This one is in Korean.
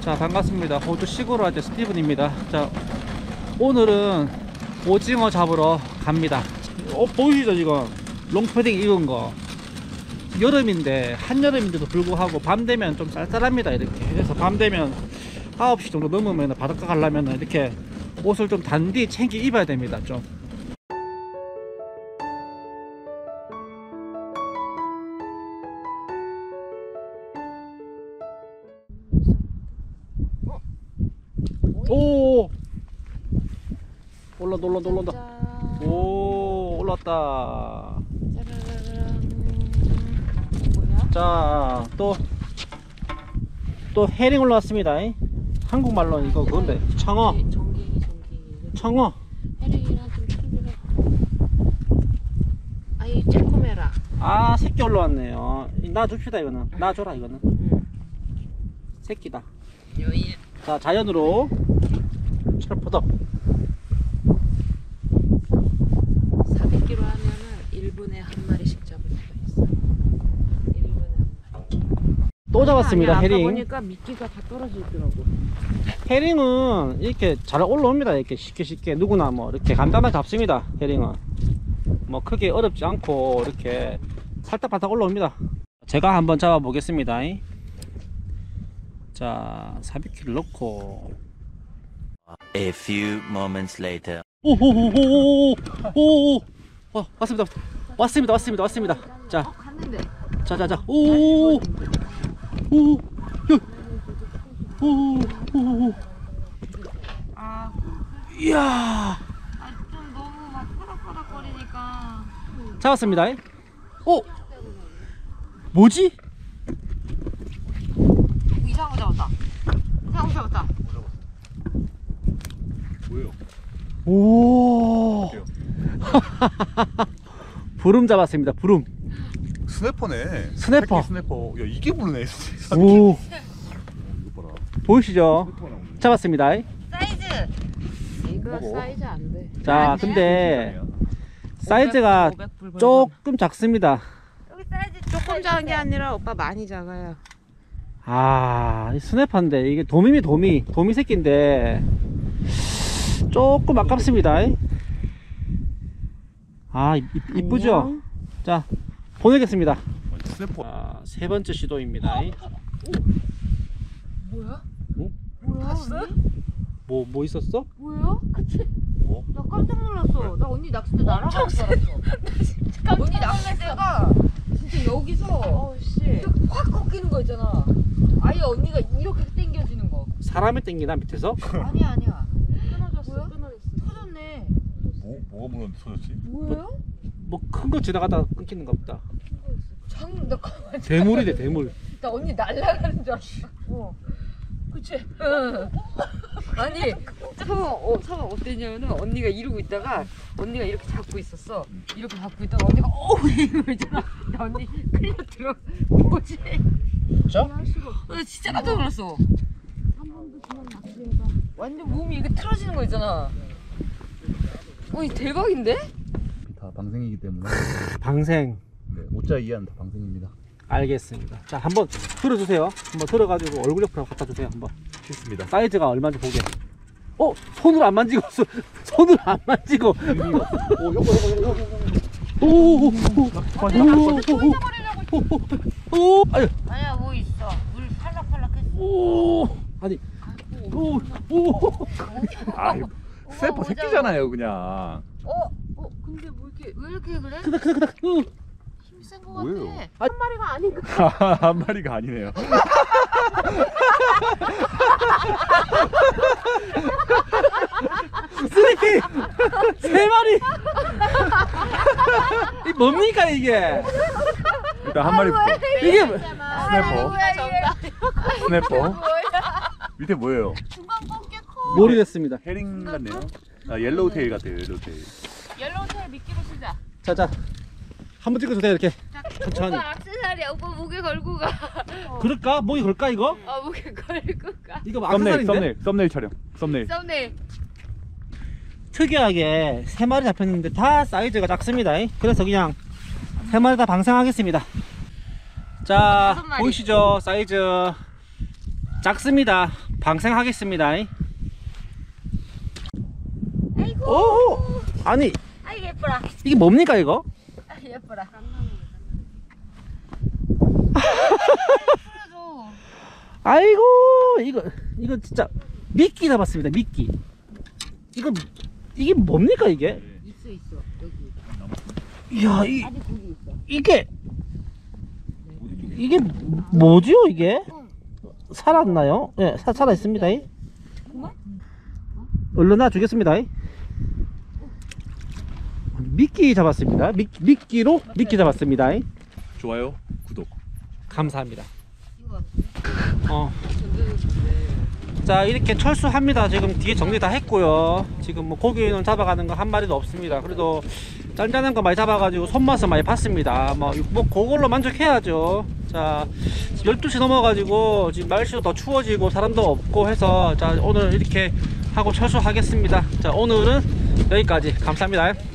자, 반갑습니다. 호주 시골 아재 스티븐입니다. 자, 오늘은 오징어 잡으러 갑니다. 보이시죠 지금 롱패딩 입은 거. 여름인데, 한여름인데도 불구하고 밤 되면 좀 쌀쌀합니다. 이렇게. 그래서 밤 되면 9시 정도 넘으면 바닷가 가려면 이렇게 옷을 좀 단디 챙겨 입어야 됩니다. 좀. 오! 올라온다. 오, 올랐다. 자, 또 해링 올라왔습니다. 한국말로는 이거 그건데, 청어. 청어. 해링이랑 좀 틀리라. 아이, 쬐꼬매라. 아, 새끼 올라왔네요. 놔줍시다, 이거는. 놔줘라, 이거는. 새끼다. 요이. 자, 자연으로 철포덕. 400kg 하면은 1분에 한 마리씩 잡을 수가 있어. 1분에 한 마리. 또 잡았습니다. 아니, 해링. 아까 보니까 미끼가 다 떨어져 있더라고. 해링은 이렇게 잘 올라옵니다. 이렇게 쉽게 누구나 뭐 이렇게 간단하게 잡습니다. 해링은 뭐 크게 어렵지 않고 이렇게 팔딱팔딱 올라옵니다. 제가 한번 잡아 보겠습니다. 자, 400kg 넣고. A few moments later. 오오오오오오오. 왔습니다. 자, 갔는데. 자자자. 오. 오. 오. 아, 이야. 좀 너무 막 파닥파닥거리니까. 잡았습니다. 오. 뭐지? 이상한 거 잡았다. 뭐예요? 오. 부름 잡았습니다. 부름. 스냅퍼네. 스냅퍼. 새끼 스냅퍼. 야, 이게 부르네. 오. 이거 봐라. 보이시죠? 잡았습니다. 사이즈. 이거 먹어. 사이즈 안 돼. 자, 근데 사이즈가 500불 조금 작습니다. 여기 사이즈 조금 작은 게 아니라 오빠 많이 작아요. 아, 이 스냅퍼인데 이게 도미 새끼인데 조금 아깝습니다. 아, 이쁘죠? 안녕. 자, 보내겠습니다. 스냅퍼. 자, 세 번째 시도입니다. 뭐야? 어? 뭐야? 봤어? 뭐 있었어? 뭐야? 그치? 뭐? 나 깜짝 놀랐어. 나 언니 낚싯대 날아가는 줄 알았어. 언니 낚싯대가 진짜 여기서 확 꺾이는 거 있잖아. 아예 언니가 이렇게 당겨지는 거. 사람을 땡기나 밑에서? 아니야. 끊어졌어. 터졌네. 뭐가 무너졌는데 터졌지? 뭐예요? 뭐 큰 거 지나가다 끊기는가 보다. 나 가만히. 대물이래, 대물. 나 언니 날아가는 줄 알았어. 그치? 응. 아니, 상황 어땠냐면은 언니가 이러고 있다가 언니가 이렇게 잡고 있었어. 이렇게 잡고 있다가 언니가 이거 있잖아. 나 언니 끌려 들어. 뭐지? 진짜? 나 진짜 깜짝 놀랐어. 한 번도 그냥 낚시해봐. 완전 몸이 이렇게 틀어지는 거 있잖아. 이 대박인데? 다 방생이기 때문에. 방생. 네, 오자 이하는 다 방생입니다. 알겠습니다. 자, 한번 들어주세요. 한번 들어가지고 얼굴 옆으로 갖다 주세요. 한번. 싫습니다. 사이즈가 얼마인지 보게. 손으로 안 만지고. 손으로 안 만지고. 오. 아유. 아니야, 뭐 있어. 물 팔락팔락했어. 오. 아니. 오. 아, 스냅퍼 새끼잖아요, 그냥. 근데 뭐 왜 이렇게 그래? 크다. 힘이 센 거 같아. 뭐예요? 한 마리가 아닌가? 한 마리가 아니네요. 쓰레기! 세 마리! 이 뭡니까 이게? 일단 한 마리부터. 이게 스냅퍼. 스냅퍼. 밑에 뭐예요? 모르겠습니다. 해링 같네요. 아, 옐로우 테일 같아요, 옐로우 테일. 옐로우 테일 미끼로 쓰자. 자, 한번 찍어주세요. 이렇게 천천히. 오빠 악세사리야. 오빠 목에 걸고 가. 그럴까? 목이 걸까 이거? 목에 걸고 가. 이거 뭐 악세사리인데? 썸네일 촬영. 썸네일. 썸네일. 특이하게 세 마리 잡혔는데 다 사이즈가 작습니다. 그래서 그냥 세 마리 다 방생하겠습니다. 자, 보이시죠? 사이즈 작습니다. 방생하겠습니다. 아이고. 오, 아니 아이고 예뻐라. 이게 뭡니까 이거? 아, 예뻐라. 아이고 이거 진짜 미끼 잡았습니다. 미끼. 이게 뭡니까 이게? 있어 여기. 이야 아니 거기 있어. 이게 뭐지요 이게? 살았나요? 예, 살아 있습니다. 얼른 놔주겠습니다. 미끼 잡았습니다. 미끼로 미끼 잡았습니다. 좋아요, 구독. 감사합니다. 이거 자, 이렇게 철수합니다. 지금 뒤에 정리 다 했고요. 지금 뭐 고기는 잡아가는 거 한 마리도 없습니다. 그래도 짠짠한 거 많이 잡아가지고 손맛을 많이 봤습니다. 뭐 그걸로 만족해야죠. 자, 12시 넘어가지고 지금 날씨도 더 추워지고 사람도 없고 해서 자, 오늘 이렇게 하고 철수하겠습니다. 자, 오늘은 여기까지. 감사합니다.